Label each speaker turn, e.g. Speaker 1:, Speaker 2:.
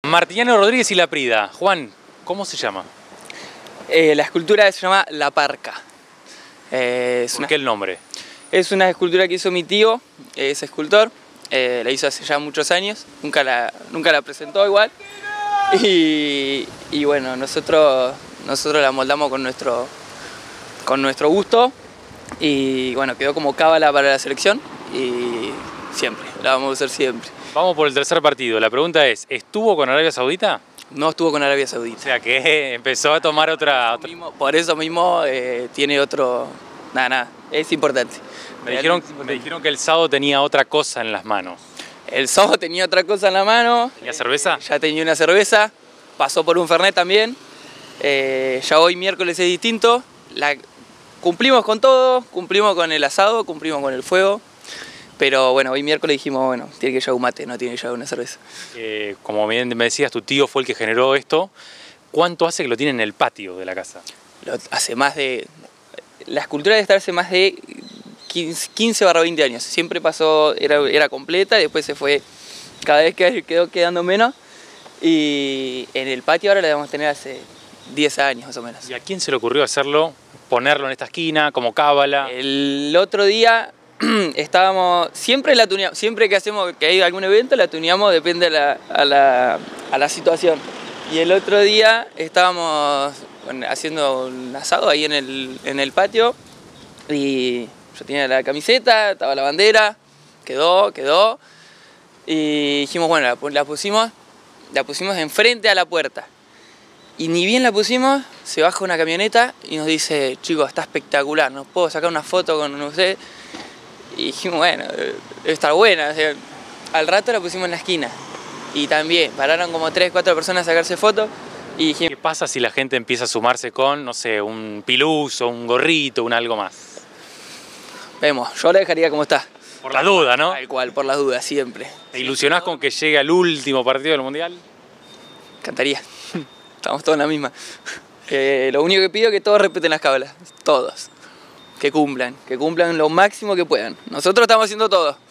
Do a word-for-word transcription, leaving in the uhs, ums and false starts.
Speaker 1: Martiniano Rodríguez y Laprida. Juan, ¿cómo se llama?
Speaker 2: Eh, la escultura se llama La Parca. Eh, es
Speaker 1: ¿Por
Speaker 2: una,
Speaker 1: qué el nombre?
Speaker 2: Es una escultura que hizo mi tío, es escultor. Eh, la hizo hace ya muchos años, nunca la, nunca la presentó igual. Y, y bueno, nosotros, nosotros la moldamos con nuestro, con nuestro gusto. Y bueno, quedó como cábala para la selección. Y siempre, la vamos a usar siempre.
Speaker 1: Vamos por el tercer partido. La pregunta es, ¿estuvo con Arabia Saudita?
Speaker 2: No estuvo con Arabia
Speaker 1: O
Speaker 2: Saudita.
Speaker 1: sea que empezó a tomar otra... otra...
Speaker 2: Mismo, por eso mismo eh, tiene otro... Nada, nada, es importante.
Speaker 1: Me dijeron, me dijeron que el sábado tenía otra cosa en las manos.
Speaker 2: El sábado tenía otra cosa en la mano.
Speaker 1: ¿Tenía cerveza?
Speaker 2: Ya tenía una cerveza, pasó por un Fernet también. Eh, ya hoy miércoles es distinto. La, cumplimos con todo, cumplimos con el asado, cumplimos con el fuego. Pero bueno, hoy miércoles dijimos, bueno, tiene que llevar un mate, no tiene que llevar una cerveza.
Speaker 1: Eh, como bien me decías, tu tío fue el que generó esto. ¿Cuánto hace que lo tiene en el patio de la casa?
Speaker 2: Lo, hace más de... La escultura debe estar hace más de quince barra veinte años. Siempre pasó, era, era completa, después se fue, cada vez que quedó quedando menos. Y en el patio ahora la debemos tener hace diez años más o menos.
Speaker 1: ¿Y a quién se le ocurrió hacerlo? Ponerlo en esta esquina, como cábala.
Speaker 2: El otro día estábamos, siempre la tuneamos, siempre que hacemos, que hay algún evento la tuneamos, depende a la, a la, a la situación. Y el otro día estábamos haciendo un asado ahí en el, en el patio y yo tenía la camiseta, estaba la bandera, quedó, quedó. Y dijimos, bueno, la, la pusimos, la pusimos enfrente a la puerta. Y ni bien la pusimos, se baja una camioneta y nos dice, chicos, está espectacular, ¿nos puedo sacar una foto con usted? Y dijimos, bueno, debe estar buena. O sea, al rato la pusimos en la esquina. Y también pararon como tres, cuatro personas a sacarse fotos. Y dijimos,
Speaker 1: ¿qué pasa si la gente empieza a sumarse con, no sé, un piluz o un gorrito, un algo más?
Speaker 2: Vemos, yo la dejaría como está.
Speaker 1: Por la duda, ¿no?
Speaker 2: Tal cual, por las dudas, siempre.
Speaker 1: ¿Te ilusionás con que llegue al último partido del Mundial?
Speaker 2: Cantaría. Estamos todos en la misma. Eh, lo único que pido es que todos respeten las cábalas. Todos. Que cumplan. Que cumplan lo máximo que puedan. Nosotros estamos haciendo todo.